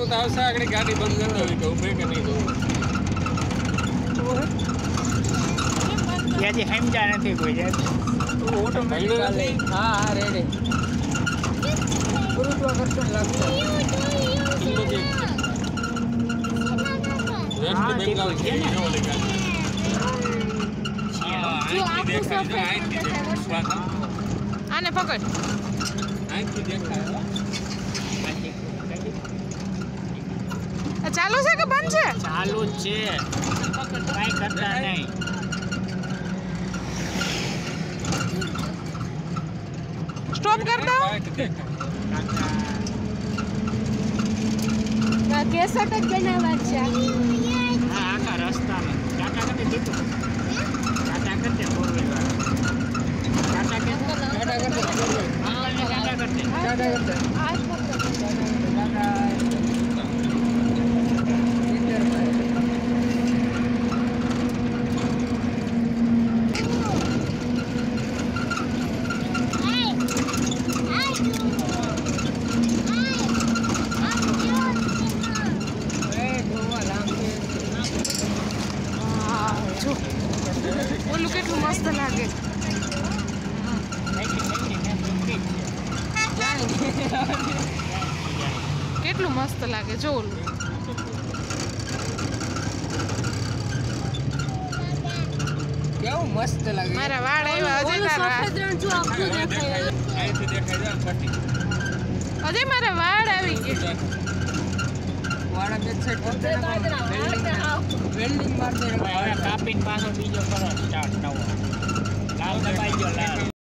તો આવશે આગળ ગાડી બંધ કરી દેવી કે ઉભે કે નહીં યાજી સમજા નથી કોઈ યાર ઓટોમેટિક હા હા રેડી ગુરુત્વાકર્ષણ લાગશે વેસ્ટ બેંગાલ છે ને ઓલી ગાડી આને પકડ આંખથી દેખાય ચાલુ છે કે બંધ છે? ચાલુ જ છે કાંઈ કરતા નહીં સ્ટોપ કર દો કેસર જ બનાવવા છે હા આખા રસ્તામાં ટાટા કરી દીધું ટાટા કરી દે ફોર વ્હીલ ટાટા કરી ઓલું કેટલું મસ્ત લાગે કેટલું મસ્ત લાગે જો ઓલું કેવું મસ્ત લાગે મારા વાળ આવ્યા અજય તારા સફેદ રણ જો આખું દેખાય આંખથી દેખાય છે પટ્ટી અજય મારા વાળ આવી ગયા વાળા બેક સાઈડ વેલ્ડિંગ મારતે હવે કાપીને પાછો બીજો કરો સ્ટાર્ટ નવો લાલ દબાઈ ગયો લાલ